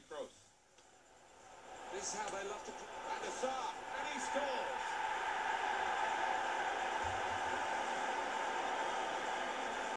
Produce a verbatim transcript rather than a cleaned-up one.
This is how they love to... And Assar!